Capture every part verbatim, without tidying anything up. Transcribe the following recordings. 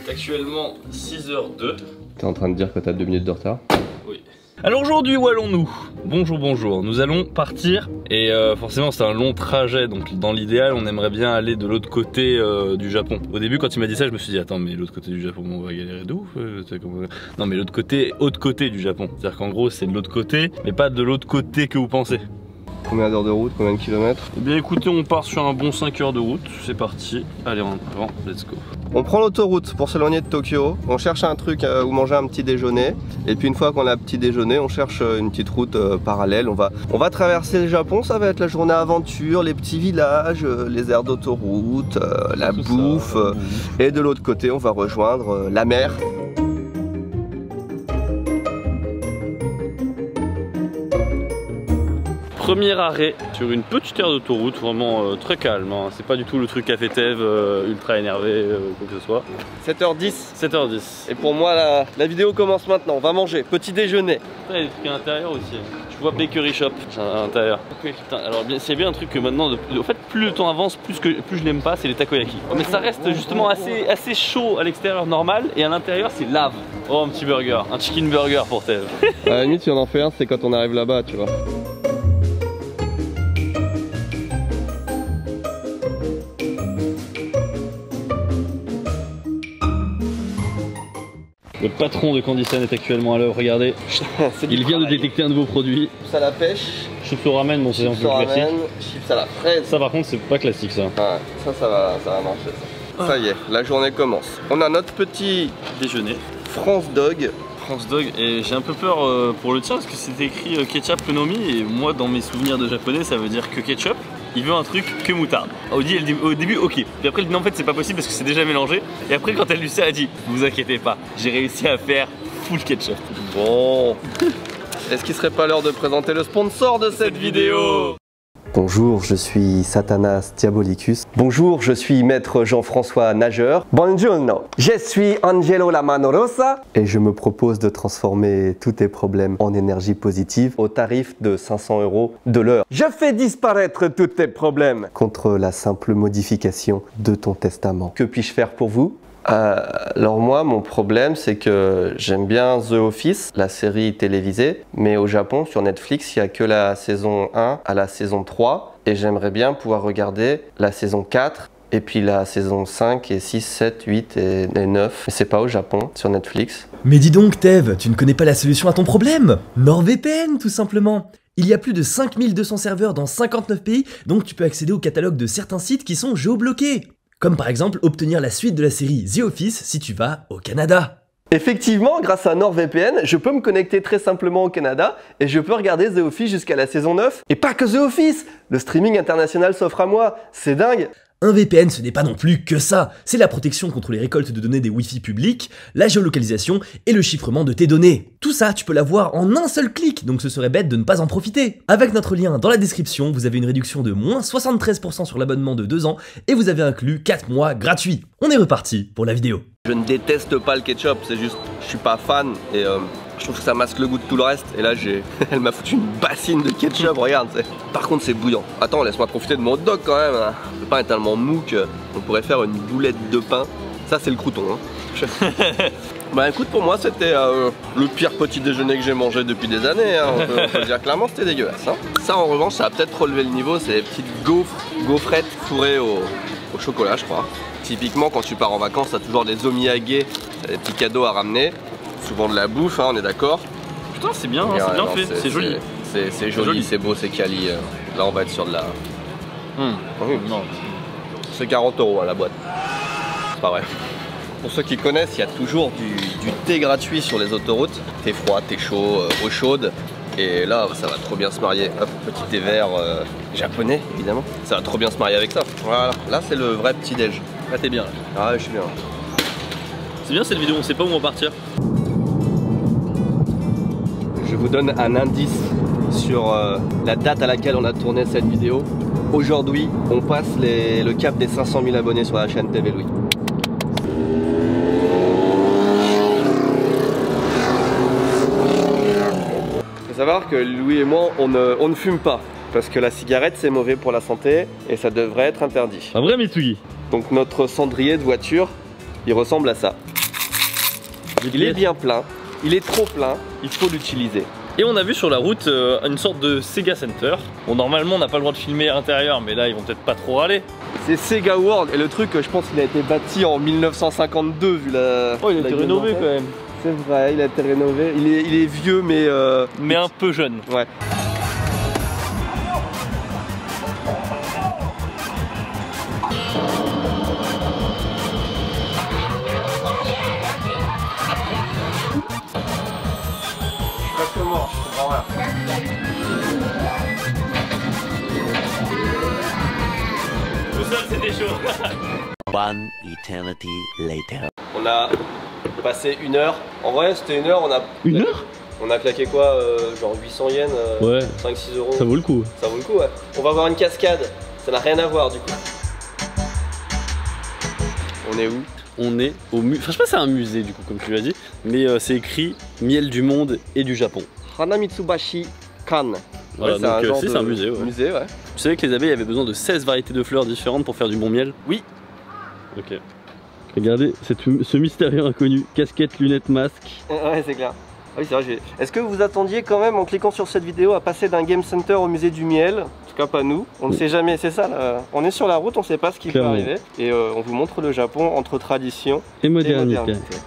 est actuellement six heures deux. T'es en train de dire que t'as deux minutes de retard? Oui. Alors aujourd'hui, où allons-nous? Bonjour, bonjour. Nous allons partir et euh, forcément c'est un long trajet, donc dans l'idéal on aimerait bien aller de l'autre côté euh, du Japon. Au début quand il m'a dit ça je me suis dit attends mais l'autre côté du Japon on va galérer de ouf euh, Non mais l'autre côté, autre côté du Japon. C'est-à-dire qu'en gros c'est de l'autre côté mais pas de l'autre côté que vous pensez. Combien d'heures de route? Combien de kilomètres? Eh bien écoutez, on part sur un bon cinq heures de route, c'est parti. Allez en avant, let's go. On prend l'autoroute pour s'éloigner de Tokyo, on cherche un truc euh, où manger un petit déjeuner, et puis une fois qu'on a un petit déjeuner, on cherche une petite route euh, parallèle. On va, on va traverser le Japon, ça va être la journée aventure, les petits villages, euh, les aires d'autoroute, euh, la Tout bouffe, ça, euh, et de l'autre côté on va rejoindre euh, la mer. Premier arrêt sur une petite aire d'autoroute, vraiment euh, très calme, hein. C'est pas du tout le truc café Tev euh, ultra énervé, euh, quoi que ce soit. sept heures dix. sept heures dix. Et pour moi la, la vidéo commence maintenant, on va manger, petit déjeuner. Il y a des trucs à l'intérieur aussi. Je vois Bakery Shop à l'intérieur. Okay, putain, alors c'est bien un truc que maintenant, de, en fait plus le temps avance, plus, que, plus je n'aime pas, c'est les takoyaki. Mais ça reste justement assez, assez chaud à l'extérieur normal et à l'intérieur c'est lave. Oh un petit burger, un chicken burger pour Tev. À la limite si on en fait un c'est quand on arrive là-bas tu vois. Le patron de Candysan est actuellement à l'œuvre, regardez. Il vient de détecter un nouveau produit. Chips à la pêche. Chips au ramen, bon c'est un peu ramen, classique. chips à la fraise. Ça par contre c'est pas classique ça. Ouais, ça ça va, ça va marcher ça. Ça y est, la journée commence. On a notre petit Déjeuner. France Dog. France Dog, et j'ai un peu peur euh, pour le tien parce que c'est écrit euh, ketchup Konomi et moi dans mes souvenirs de japonais ça veut dire que ketchup. Il veut un truc que moutarde. Audi elle dit au début ok, puis après elle dit non en fait c'est pas possible parce que c'est déjà mélangé. Et après quand elle lui sait elle dit vous inquiétez pas, j'ai réussi à faire full ketchup. Bon. Est-ce qu'il serait pas l'heure de présenter le sponsor de cette, cette vidéo? Bonjour, je suis Satanas Diabolicus. Bonjour, je suis maître Jean-François Nageur. Buongiorno, je suis Angelo La Mano Rossa et je me propose de transformer tous tes problèmes en énergie positive au tarif de cinq cents euros de l'heure. Je fais disparaître tous tes problèmes contre la simple modification de ton testament. Que puis-je faire pour vous? Euh, alors moi, mon problème, c'est que j'aime bien The Office, la série télévisée, mais au Japon, sur Netflix, il n'y a que la saison un à la saison trois, et j'aimerais bien pouvoir regarder la saison quatre, et puis la saison cinq, et six, sept, huit et, et neuf. Mais c'est pas au Japon, sur Netflix. Mais dis donc, Tev, tu ne connais pas la solution à ton problème? NordVPN, tout simplement. Il y a plus de cinq mille deux cents serveurs dans cinquante-neuf pays, donc tu peux accéder au catalogue de certains sites qui sont géobloqués. Comme par exemple obtenir la suite de la série The Office si tu vas au Canada. Effectivement, grâce à NordVPN, je peux me connecter très simplement au Canada et je peux regarder The Office jusqu'à la saison neuf. Et pas que The Office, le streaming international s'offre à moi, c'est dingue. Un V P N, ce n'est pas non plus que ça, c'est la protection contre les récoltes de données des Wi-Fi publics, la géolocalisation et le chiffrement de tes données. Tout ça, tu peux l'avoir en un seul clic, donc ce serait bête de ne pas en profiter. Avec notre lien dans la description, vous avez une réduction de moins soixante-treize pour cent sur l'abonnement de deux ans et vous avez inclus quatre mois gratuits. On est reparti pour la vidéo. Je ne déteste pas le ketchup, c'est juste, je suis pas fan et euh, je trouve que ça masque le goût de tout le reste. Et là, j'ai, elle m'a foutu une bassine de ketchup, regarde. Par contre, c'est bouillant. Attends, laisse-moi profiter de mon hot dog quand même. Hein. Le pain est tellement mou qu'on pourrait faire une boulette de pain. Ça, c'est le crouton. Hein. Bah écoute, pour moi, c'était euh, le pire petit déjeuner que j'ai mangé depuis des années. Hein. On, peut, on peut le dire clairement, c'était dégueulasse. Hein. Ça, en revanche, ça a peut-être relevé le niveau. C'est les petites gaufres, gaufrettes fourrées au, au chocolat, je crois. Typiquement, quand tu pars en vacances, t'as toujours des omiyage, des petits cadeaux à ramener. Souvent de la bouffe, hein, on est d'accord. Putain, c'est bien, hein, c'est bien fait, c'est joli. C'est joli, c'est beau, c'est quali. Là, on va être sur de la. Mmh. Oui. Non. C'est quarante euros à la boîte. C'est pas vrai. Pour ceux qui connaissent, il y a toujours du, du thé gratuit sur les autoroutes. Thé froid, thé chaud, euh, eau chaude. Et là, ça va trop bien se marier. Hop, petit thé vert euh, japonais, évidemment. Ça va trop bien se marier avec ça. Voilà, là, c'est le vrai petit déj. Là, t'es bien. Là. Ah ouais, je suis bien. C'est bien cette vidéo, on sait pas où on va partir. Je vous donne un indice sur euh, la date à laquelle on a tourné cette vidéo. Aujourd'hui, on passe les, le cap des cinq cent mille abonnés sur la chaîne T V Louis. Il faut savoir que Louis et moi, on ne, on ne fume pas. Parce que la cigarette, c'est mauvais pour la santé et ça devrait être interdit. Un vrai Mitsugi. Donc notre cendrier de voiture, il ressemble à ça. Il est bien plein, il est trop plein, il faut l'utiliser. Et on a vu sur la route euh, une sorte de Sega Center. Bon, normalement on n'a pas le droit de filmer à l'intérieur, mais là ils vont peut-être pas trop râler. C'est Sega World et le truc, je pense qu'il a été bâti en mille neuf cent cinquante-deux vu la... Oh, il a été rénové quand même. C'est vrai, il a été rénové. Il est, il est vieux mais... Euh... Mais un peu jeune. Ouais. Exactement, je comprends rien. Tout seul c'était chaud. One eternity later. On a passé une heure. En vrai, c'était une heure. On a Une heure? On a claqué quoi euh, genre huit cents yens, euh, Ouais. cinq six euros. Ça vaut le coup. Ça vaut le coup, ouais. On va voir une cascade. Ça n'a rien à voir du coup. On est où? On est au musée. Enfin, je sais pas si c'est un musée du coup, comme tu l'as dit, mais euh, c'est écrit Miel du monde et du Japon. Hanamitsubashi Kan. Voilà, Ouais, donc un euh, genre si, de c'est un musée. Ouais. musée, ouais. Tu savais que les abeilles avaient besoin de seize variétés de fleurs différentes pour faire du bon miel? Oui. Ok. Regardez cette, ce mystérieux inconnu. Casquette, lunettes, masque. Ouais, c'est clair. Ah oui, c'est vrai. j'ai- Est-ce que vous attendiez quand même, en cliquant sur cette vidéo, à passer d'un Game Center au musée du miel? En tout cas, pas nous. On ne sait jamais, c'est ça. Là. On est sur la route, on ne sait pas ce qui Clairement. peut arriver. Et euh, on vous montre le Japon entre tradition Et et modernité. modernité.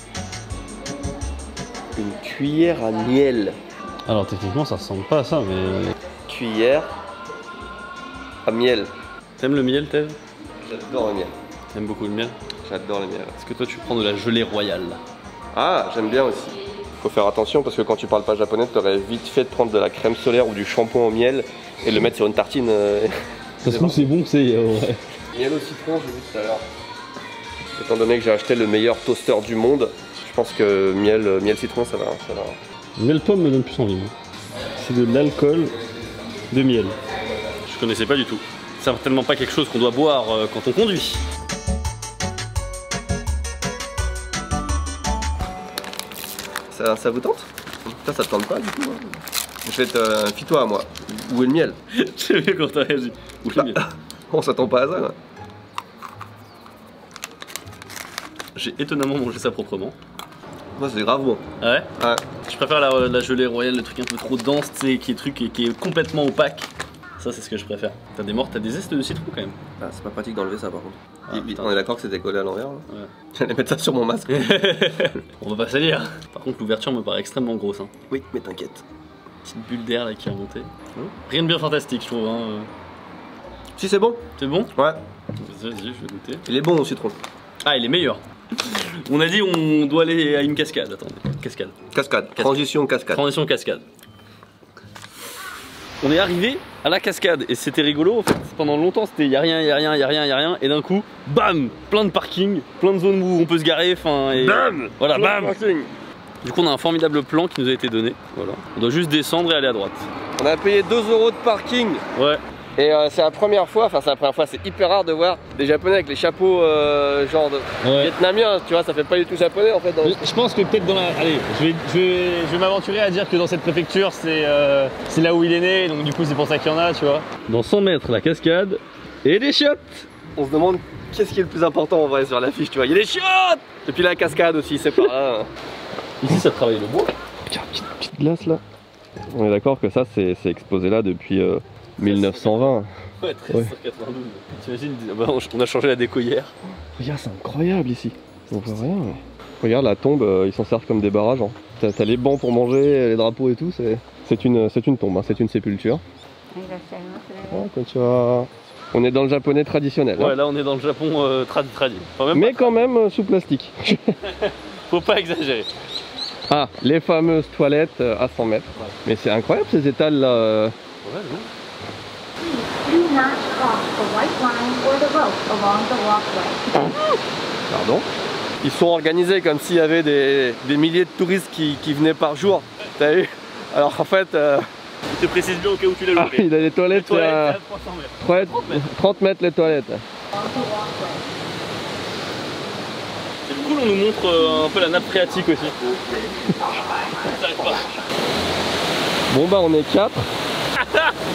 Une cuillère à miel. Alors techniquement ça ressemble pas à ça, mais... Cuillère à miel. T'aimes le miel, Tev? J'adore le miel. T'aimes beaucoup le miel? J'adore le miel. Est-ce que toi tu prends de la gelée royale? Ah, j'aime bien aussi. Faut faire attention parce que quand tu parles pas japonais, t'aurais vite fait de prendre de la crème solaire ou du shampoing au miel et de le mettre sur une tartine. euh, Ça se trouve c'est bon, c'est... ouais. Miel au citron, j'ai vu tout à l'heure. Étant donné que j'ai acheté le meilleur toaster du monde, je pense que miel, euh, miel citron, ça va, ça va. Miel pomme me donne plus envie. C'est de l'alcool de miel. Je connaissais pas du tout. C'est certainement pas quelque chose qu'on doit boire euh, quand on conduit. Ça, ça vous tente? Ça, ça te tente pas du coup hein. Je vais te... Euh, Fie-toi à moi. Où est le miel? J'ai vu quand t'as réagi. Où est le miel? On s'attend pas à ça. Là. J'ai étonnamment mangé ça proprement. Moi, c'est grave bon. Ah ouais? Ouais. Je préfère la, la gelée royale, le truc un peu trop dense, tu sais, qui est truc et qui est complètement opaque. Ça c'est ce que je préfère. T'as des morts, t'as des zestes de citron quand même. Ah, c'est pas pratique d'enlever ça par contre. Ah, Il- putain. on est d'accord que c'était collé à l'envers là. Ouais. J'allais mettre ça sur mon masque. On va pas salir. Par contre l'ouverture me paraît extrêmement grosse. Hein. Oui, mais t'inquiète. Petite bulle d'air là qui a monté. Rien de bien fantastique je trouve. Hein. Si c'est bon? C'est bon? Ouais. Vas-y, je vais goûter. Il est bon au citron. Ah il est meilleur. On a dit on doit aller à une cascade. Attendez, cascade. Cascade. Transition cascade. Transition cascade. On est arrivé à la cascade et c'était rigolo en fait. Pendant longtemps c'était y a rien, y a rien, y a rien, y a rien et d'un coup, bam, plein de parking, plein de zones où on peut se garer, enfin et Bam. voilà, Plein de bam. parking. Du coup on a un formidable plan qui nous a été donné. Voilà. On doit juste descendre et aller à droite. On a payé deux euros de parking. Ouais. Et euh, c'est la première fois, enfin c'est la première fois, c'est hyper rare de voir des japonais avec les chapeaux euh, genre de Ouais. vietnamiens, tu vois, ça fait pas du tout japonais en fait. Dans... Je pense que peut-être dans la... Allez, je vais, je vais, je vais m'aventurer à dire que dans cette préfecture, c'est euh, c'est là où il est né, donc du coup c'est pour ça qu'il y en a, tu vois. Dans cent mètres la cascade et les chiottes. On se demande qu'est-ce qui est le plus important en vrai sur l'affiche, tu vois. Il y a les chiottes. Et puis la cascade aussi, c'est pas là. Ici ça travaille le bois. Tiens, petite, petite glace là. On est d'accord que ça c'est exposé là depuis euh, mille neuf cent vingt. Ouais, treize cent quatre-vingt-douze. T'imagines, bah, on a changé la déco hier. Regarde, c'est incroyable ici. On voit rien. Mais... Regarde la tombe, euh, ils s'en servent comme des barrages. Hein. T'as t'as les bancs pour manger, les drapeaux et tout. C'est une, c'est une tombe, hein, c'est une sépulture. Ah, quand tu vas... On est dans le japonais traditionnel. Ouais Hein. là on est dans le Japon euh, tradi tradi. Enfin, même Mais quand même euh, sous plastique. faut pas exagérer. Ah, les fameuses toilettes euh, à cent mètres. Ouais. Mais c'est incroyable ces étals là. euh. Ouais, non. Do not cross the white line or the rope along the walkway. Pardon. Ils sont organisés comme s'il y avait des, des milliers de touristes qui, qui venaient par jour. T'as vu? Alors en fait, euh, Je te précise bien au cas où tu l'as ah, loupé. il a les toilettes, Les toilettes, à c'est à trois cents mètres. trente mètres les toilettes. C'est cool, on nous montre euh, un peu la nappe phréatique aussi. Ça s'arrête pas. Bon bah on est quatre.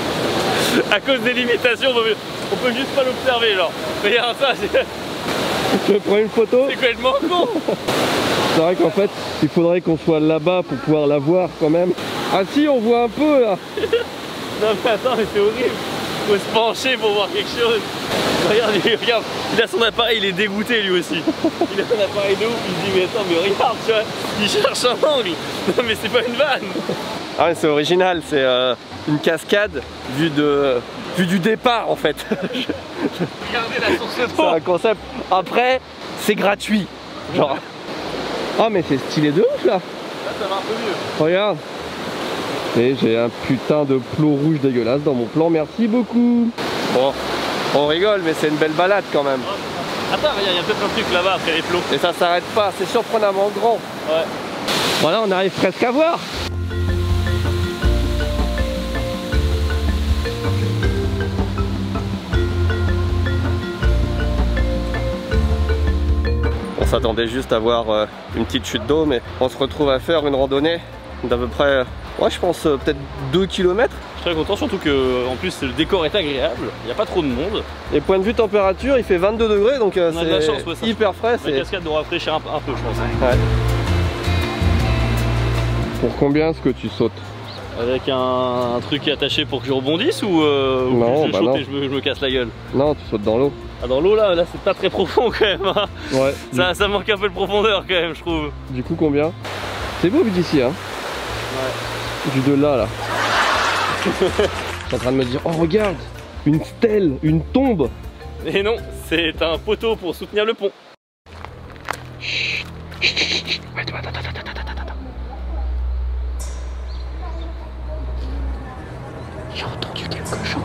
À cause des limitations, on peut, on peut juste pas l'observer genre. Regarde ça, c'est... Je prends une photo. C'est complètement con. C'est vrai qu'en fait, il faudrait qu'on soit là-bas pour pouvoir la voir quand même. Ah si, on voit un peu là. Non mais attends, mais c'est horrible. Faut se pencher pour voir quelque chose. Regarde, il, regarde, il a son appareil, il est dégoûté lui aussi. Il a un appareil de ouf, il se dit mais attends, mais regarde, tu vois, il cherche un angle. Non mais c'est pas une vanne. Ah mais c'est original, c'est euh, une cascade vue de vue du départ en fait. Regardez la source C'est d'eau. un concept. Après, c'est gratuit. Genre. Ah mais c'est stylé de ouf là. Là ça va un peu mieux. Regarde. Et j'ai un putain de plot rouge dégueulasse dans mon plan, merci beaucoup. Bon, on rigole mais c'est une belle balade quand même. Attends, il y a, a peut-être un truc là-bas après les flots. Et ça s'arrête pas, c'est surprenamment grand. Ouais. Voilà, on arrive presque à voir. On s'attendait juste à voir euh, une petite chute d'eau, mais on se retrouve à faire une randonnée d'à peu près, euh, ouais, je pense euh, peut-être deux kilomètres. Je suis très content, surtout que en plus le décor est agréable, il n'y a pas trop de monde. Et point de vue température, il fait vingt-deux degrés, donc euh, On a de la chance, ouais, ça. c'est hyper frais. La cascade doit rafraîchir un, un peu, je pense. Ouais. Pour combien est-ce que tu sautes? Avec un, un truc attaché pour que je rebondisse ou, euh, ou Non, je bah saute non. et je me, je me casse la gueule? Non, tu sautes dans l'eau. Ah, dans l'eau là, là c'est pas très profond quand même. Hein. Ouais. Ça, ça manque un peu de profondeur quand même, je trouve. Du coup, combien? C'est beau vu d'ici, hein? Ouais. Vu de là, là. Je suis en train de me dire, oh regarde, une stèle, une tombe. Et non, c'est un poteau pour soutenir le pont. Chut, chut, chut, chut. Ouais, attends, attends, attends, attends, attends, attends. J'ai entendu quelque chose.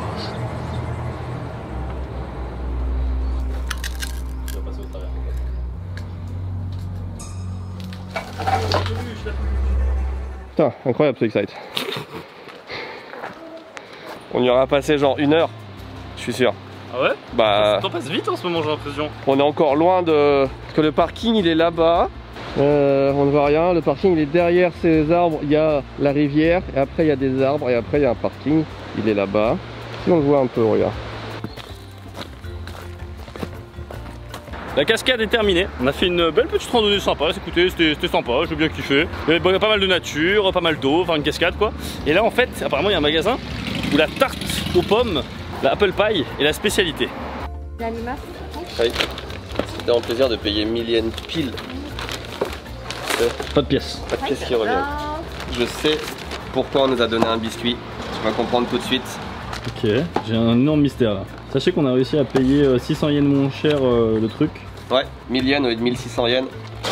Je vais passer au travers. Putain, incroyable ce Excite. On y aura passé genre une heure, je suis sûr. Ah ouais? Bah, Le temps passe vite en ce moment, j'ai l'impression. on est encore loin de... Parce que le parking il est là-bas. Euh, on ne voit rien, le parking il est derrière ces arbres, il y a la rivière et après il y a des arbres et après il y a un parking, il est là-bas. Si on le voit un peu, regarde. La cascade est terminée, on a fait une belle petite randonnée sympa, écoutez, c'était sympa, j'ai bien kiffé. Il y avait pas mal de nature, pas mal d'eau, enfin une cascade quoi. Et là en fait, apparemment il y a un magasin où la tarte aux pommes, la apple pie est la spécialité. Oui, c'était un plaisir de payer mille yens pile. Pas de pièces. Pas de pièce qui revient. Je sais pourquoi on nous a donné un biscuit, tu vas comprendre tout de suite. Ok, j'ai un énorme mystère là. Sachez qu'on a réussi à payer six cents yens moins cher euh, le truc. Ouais, mille yens au lieu de mille six cents yens.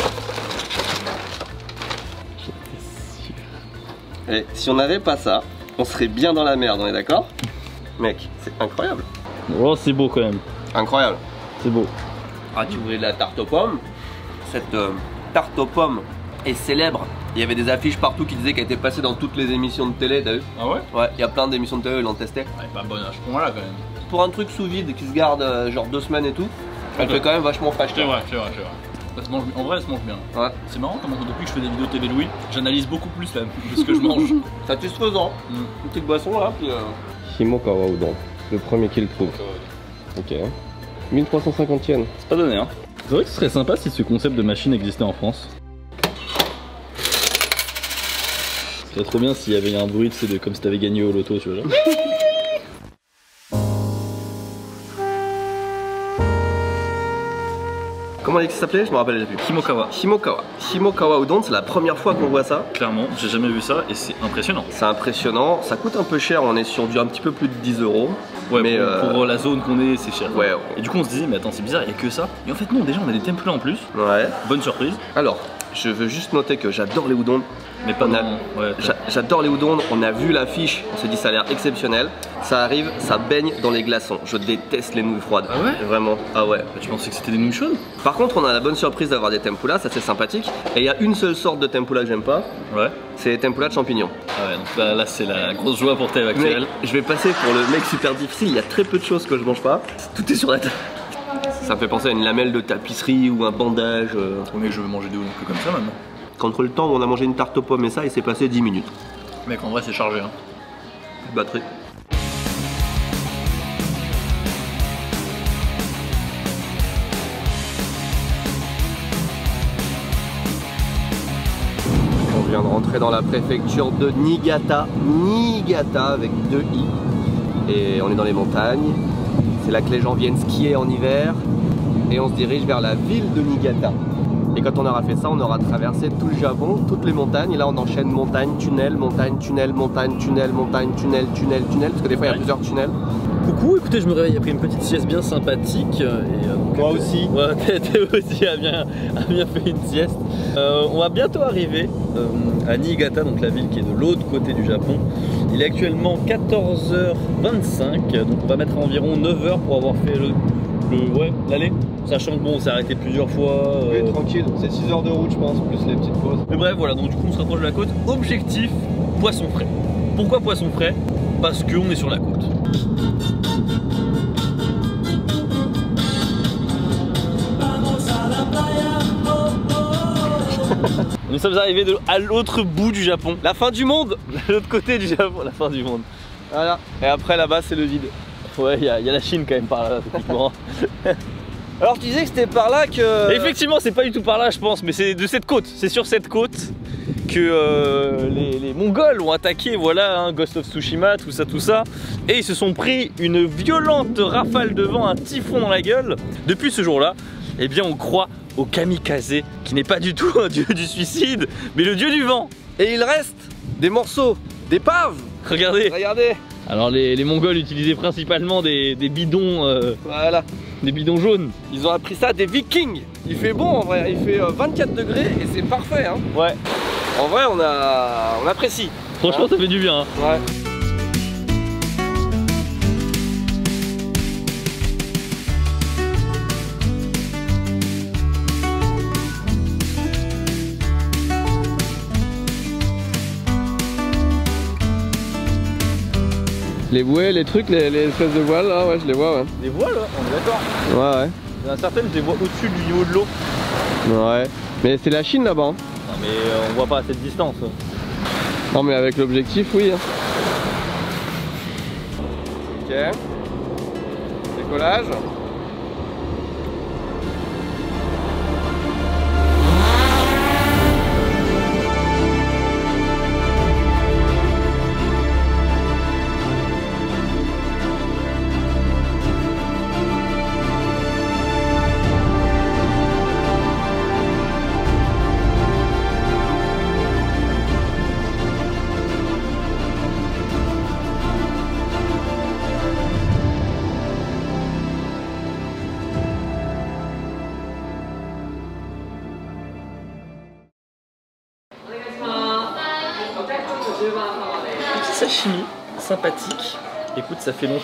Et si on n'avait pas ça, on serait bien dans la merde, on est d'accord? Mec, c'est incroyable. Oh c'est beau quand même, Incroyable. c'est beau. Ah, tu voulais de la tarte aux pommes? Cette euh, tarte aux pommes est célèbre. Il y avait des affiches partout qui disaient qu'elle était passée dans toutes les émissions de télé, t'as vu? Ah ouais? Ouais, il y a plein d'émissions de télé, ils l'ont testé. Elle est pas bonne à ce point-là quand même. Pour un truc sous vide qui se garde euh, genre deux semaines et tout, elle fait quand même vachement fraîche. C'est vrai, c'est vrai, c'est vrai. Ça se mange, en vrai, elle se mange bien. Ouais. C'est marrant comment depuis que je fais des vidéos T V Louis, j'analyse beaucoup plus là, de ce que je mange. Satisfaisant. Mm. Une petite boisson là, puis. Euh... Himokawa Udon, le premier qu'il trouve. Ok. mille trois cent cinquante yens. C'est pas donné hein. C'est vrai que ce serait sympa si ce concept de machine existait en France. Ce serait trop bien s'il y avait un bruit, c'est de comme si t'avais gagné au loto, tu vois. Genre. Comment il s'appelait? Je me rappelle plus. Himokawa. Himokawa. Himokawa Udon, c'est la première fois qu'on voit ça. Clairement, j'ai jamais vu ça et c'est impressionnant. C'est impressionnant. Ça coûte un peu cher, on est sur du un petit peu plus de dix euros. Ouais, mais pour, euh... pour la zone qu'on est, c'est cher. Ouais. Et du coup, on se disait, mais attends, c'est bizarre, il y a que ça. Et en fait, non, déjà, on a des temples en plus. Ouais. Bonne surprise. Alors, je veux juste noter que j'adore les udon. Mais pas On a- dans- ouais, J'a- J'adore les udon, on a vu l'affiche, on s'est dit ça a l'air exceptionnel. Ça arrive, ça baigne dans les glaçons. Je déteste les nouilles froides. Ah ouais? Vraiment, ah ouais. Bah, tu pensais que c'était des nouilles chaudes? Par contre, on a la bonne surprise d'avoir des tempura, ça c'est sympathique. Et il y a une seule sorte de tempura que j'aime pas, Ouais. c'est les tempura de champignons. Ah ouais, donc là, là c'est la grosse joie pour T V Mais actuelle. je vais passer pour le mec super difficile, il y a très peu de choses que je mange pas. Tout est sur la table. Ça me fait penser à une lamelle de tapisserie ou un bandage. euh. Oh mec, je veux manger des udon que comme ça maintenant. Contre le temps où on a mangé une tarte aux pommes et ça, il s'est passé dix minutes. Mec, en vrai, c'est chargé hein. Batterie. de rentrer dans la préfecture de Niigata. Niigata avec deux i. Et on est dans les montagnes. C'est là que les gens viennent skier en hiver. Et on se dirige vers la ville de Niigata. Et quand on aura fait ça, on aura traversé tout le Japon, toutes les montagnes. Et là, on enchaîne montagne, tunnel, montagne, tunnel, montagne, tunnel, montagne, tunnel, tunnel, tunnel. Parce que des fois, il y a plusieurs tunnels. Coucou, écoutez, je me réveille après une petite sieste bien sympathique. Et, euh, donc, Moi aussi. Ouais, t'es aussi a bien, a bien fait une sieste. Euh, on va bientôt arriver euh, à Niigata, donc la ville qui est de l'autre côté du Japon. Il est actuellement quatorze heures vingt-cinq, donc on va mettre environ neuf heures pour avoir fait le, le ouais, l'aller. Sachant que bon, on s'est arrêté plusieurs fois. Euh... Oui, tranquille, c'est six heures de route, je pense, plus les petites pauses. Mais bref, voilà, donc du coup, on se rapproche de la côte. Objectif, poisson frais. Pourquoi poisson frais? Parce qu'on est sur la côte. Nous sommes arrivés de, à l'autre bout du Japon. La fin du monde. De l'autre côté du Japon, la fin du monde. Voilà. Et après, là-bas, c'est le vide. Ouais, il y, y a la Chine quand même par là, typiquement. Alors, tu disais que c'était par là que... Effectivement, c'est pas du tout par là, je pense, mais c'est de cette côte. C'est sur cette côte que euh, les, les Mongols ont attaqué, voilà, hein, Ghost of Tsushima, tout ça, tout ça. Et ils se sont pris une violente rafale de vent, un typhon dans la gueule. Depuis ce jour-là, eh bien, on croit au kamikaze, qui n'est pas du tout un dieu du suicide, mais le dieu du vent. Et il reste des morceaux d'épave. Regardez. Regardez. Alors les, les Mongols utilisaient principalement des, des bidons, euh, voilà, des bidons jaunes. Ils ont appris ça des Vikings. Il fait bon en vrai, il fait vingt-quatre degrés et c'est parfait. Hein. Ouais. En vrai, on a, on apprécie. Franchement, hein. Ça fait du bien. Hein. Ouais. Les bouées, les trucs, les, les espèces de voiles là, ouais, je les vois, ouais. Les voiles, on est d'accord. Ouais, ouais. Il y en a certaines, je les vois au-dessus du niveau de l'eau. Ouais. Mais c'est la Chine là-bas. Hein. Non, mais euh, on voit pas à cette distance. Non, mais avec l'objectif, oui. Hein. Ok. Décollage. Petit sashimi sympathique. Écoute, ça fait longtemps.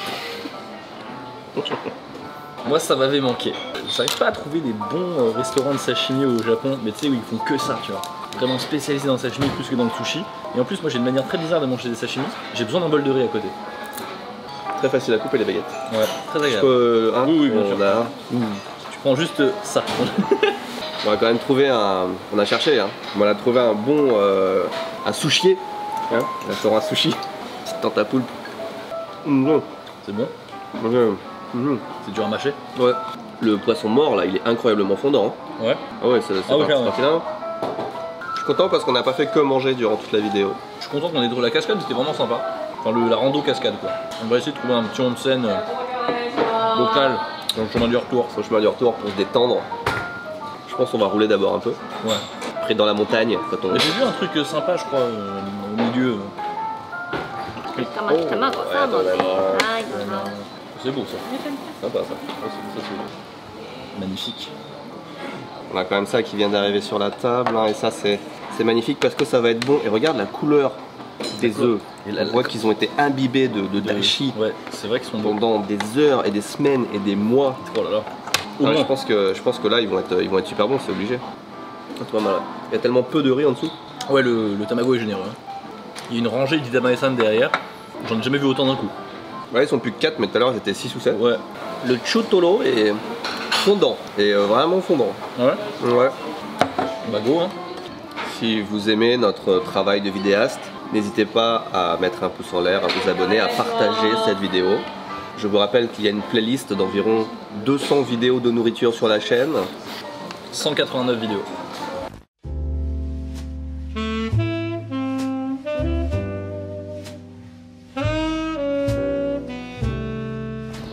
Moi, ça m'avait manqué. Je n'arrive pas à trouver des bons euh, restaurants de sashimi au Japon, mais tu sais où ils font que ça, tu vois. Vraiment spécialisé dans le sashimi plus que dans le sushi. Et en plus, moi j'ai une manière très bizarre de manger des sashimi. J'ai besoin d'un bol de riz à côté. Très facile à couper les baguettes. Ouais, très agréable. Euh, hein, oui, oui, bien on sûr. a... Tu prends juste euh, ça. On a quand même trouvé un... On a cherché, hein. On a trouvé un bon... Euh... un sushier. Hein, un restaurant à sushi. Petite tente à poulpe. Mmh. C'est bon. Mmh. Mmh. C'est dur à mâcher. Ouais. Le poisson mort là, il est incroyablement fondant. Hein. Ouais. Ah ouais, c'est Ah, parti, okay, parti là. Je suis content parce qu'on n'a pas fait que manger durant toute la vidéo. Je suis content qu'on ait trouvé la cascade, c'était vraiment sympa. Enfin, le, la rando cascade quoi. On va essayer de trouver un petit onsen euh, local dans le chemin du retour. Sur le chemin du retour pour se détendre. Je pense qu'on va rouler d'abord un peu. Ouais. Après dans la montagne quand on... J'ai vu un truc sympa je crois euh, au milieu. Oh, ouais, attends, vraiment. C'est beau ça. Sympa ça. Ça, c'est magnifique. On a quand même ça qui vient d'arriver sur la table hein, et ça c'est magnifique parce que ça va être bon. Et regarde la couleur des œufs. On voit qu'ils ont été imbibés de, de dashi ouais, c'est vrai qu'ils sont bons. pendant des heures et des semaines et des mois. Oh là là. Ouais, je, pense que, je pense que là ils vont être, ils vont être super bons, c'est obligé. Il y a tellement peu de riz en dessous. Ouais, le, le tamago est généreux. Il y a une rangée d'idamae-san derrière. J'en ai jamais vu autant d'un coup. Ouais, ils sont plus que quatre, mais tout à l'heure ils étaient six ou sept. Ouais. Le chutoro est fondant, et euh, vraiment fondant. Ah ouais. Ouais. Bah go hein. Si vous aimez notre travail de vidéaste, n'hésitez pas à mettre un pouce en l'air, à vous abonner, à partager cette vidéo. Je vous rappelle qu'il y a une playlist d'environ deux cents vidéos de nourriture sur la chaîne. cent quatre-vingt-neuf vidéos.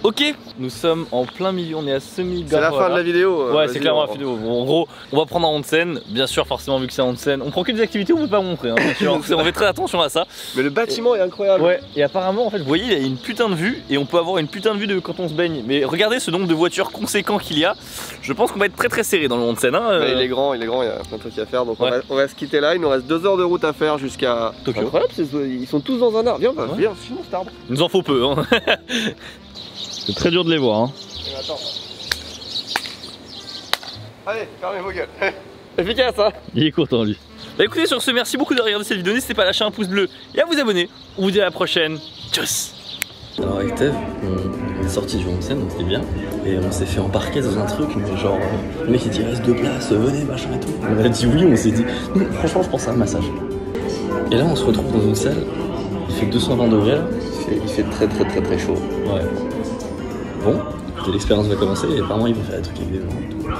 Ok, nous sommes en plein milieu, on est à semi. C'est la fin de la vidéo. euh, Ouais, vas-y, c'est clairement on- la vidéo. Bon, en gros, on va prendre un onsen. Bien sûr, forcément, vu que c'est un onsen, on prend que des activités où on peut pas montrer. Hein, bien sûr. On fait très attention à ça. Mais le bâtiment est incroyable. Ouais, et apparemment, en fait, vous voyez, il y a une putain de vue et on peut avoir une putain de vue de quand on se baigne. Mais regardez ce nombre de voitures conséquent qu'il y a. Je pense qu'on va être très très serré dans le onsen. Hein, Bah, euh. il est grand, il est grand, il y a plein de trucs à faire. Donc Ouais. on, va, on va se quitter là. Il nous reste deux heures de route à faire jusqu'à Tokyo. Incroyable, c'est- ils sont tous dans un arbre. Viens, bah, Ouais. viens, sinon cet arbre. Il nous en faut peu. Hein. C'est très dur de les voir. Hein. Et attends. Allez, fermez vos gueules. Efficace, hein. Il est content lui. Bah écoutez, sur ce, merci beaucoup de regarder cette vidéo. N'hésitez pas à lâcher un pouce bleu et à vous abonner. On vous dit à la prochaine. Tchuss. Alors avec Tev, on est sorti du onsen, donc c'était bien. Et on s'est fait embarquer dans un truc, mais genre, euh, le mec il dit reste deux places, venez, machin et tout. On a dit oui, on s'est dit, non, franchement, je pense à un massage. Et là, on se retrouve dans une salle, il fait deux cent vingt degrés là. Il fait, il fait très très très très chaud. Ouais. Bon, écoutez, l'expérience va commencer et apparemment, il va faire des trucs avec des gens et tout.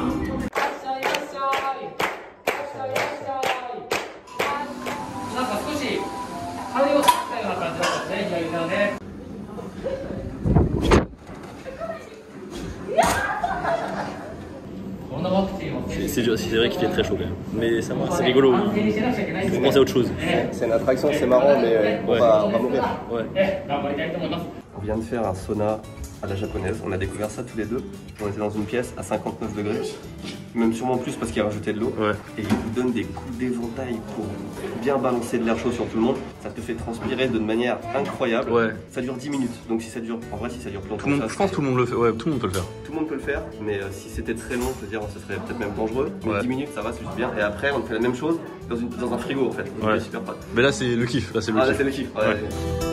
C'est- C'est dur, c'est vrai qu'il fait très chaud quand même. Mais ça va, c'est rigolo. Il faut penser à autre chose. C'est une attraction, c'est marrant, mais euh, on, Ouais. va, on va mourir. Ouais. On vient de faire un sauna à la japonaise. On a découvert ça tous les deux. On était dans une pièce à cinquante-neuf degrés. Même sûrement plus parce qu'il a rajouté de l'eau. Ouais. Et il vous donne des coups d'éventail pour bien balancer de l'air chaud sur tout le monde. Ça te fait transpirer d'une manière incroyable. Ouais. Ça dure dix minutes. Donc si ça dure, en vrai si ça dure plus longtemps, Tout le monde, ça, je pense que tout le monde le fait. Ouais, tout le monde peut le faire. tout le monde peut le faire. Mais euh, si c'était très long, je veux dire, ce serait peut-être même dangereux. Mais Ouais. dix minutes, ça va, c'est juste bien. Et après, on fait la même chose dans, une- dans un frigo en fait. Donc, Ouais. c'est super pratique. Mais là, c'est le kiff. Là, c'est le Ah là kiff. c'est le kiff. Ouais. Ouais.